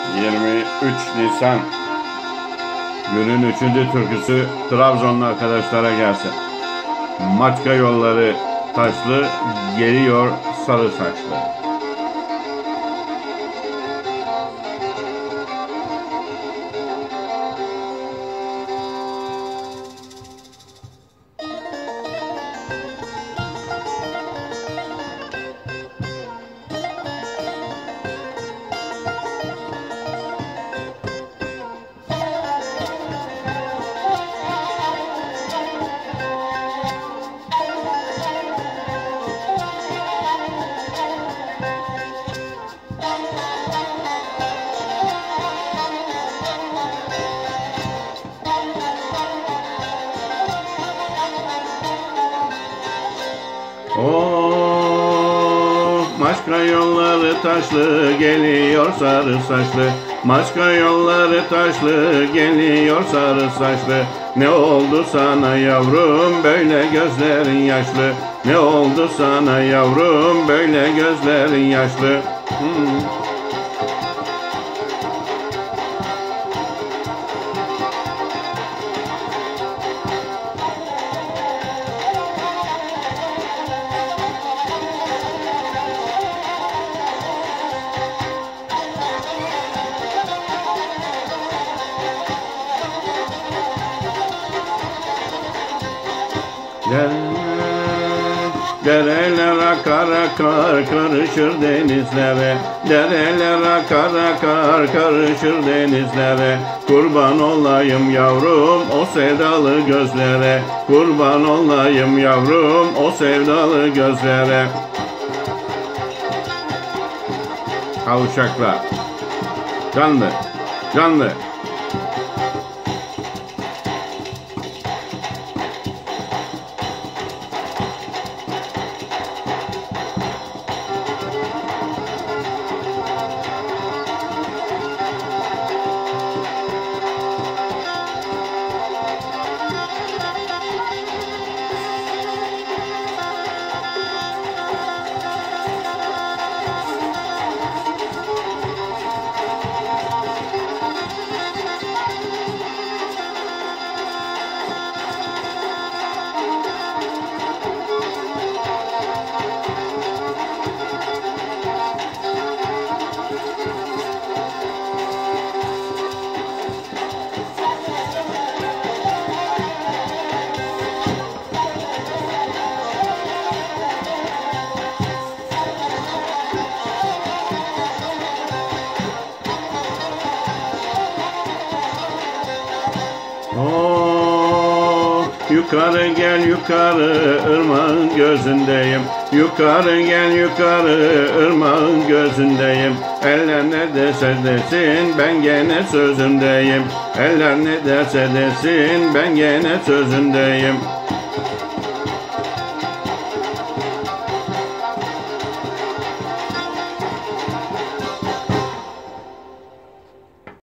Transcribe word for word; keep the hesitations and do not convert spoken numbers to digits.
yirmi üç Nisan günün üçüncü türküsü Trabzonlu arkadaşlara gelsin. Maçka yolları taşlı, geliyor sarı saçlı. Oh, Maçka yolları taşlı, geliyor sarı saçlı. Maçka yolları taşlı, geliyor sarı saçlı. Ne oldu sana yavrum, böyle gözlerin yaşlı? Ne oldu sana yavrum, böyle gözlerin yaşlı? Hmm. Dereler akar akar karışır denizlere. Dereler akar akar karışır denizlere. Kurban olayım yavrum o sevdalı gözlere. Kurban olayım yavrum o sevdalı gözlere. Kavuşaklar. Canlı, canlı. Oh, yukarı gel yukarı ırmağın gözündeyim. Yukarı gel yukarı ırmağın gözündeyim. Eller ne derse desin ben gene sözündeyim. Eller ne derse desin ben gene sözündeyim.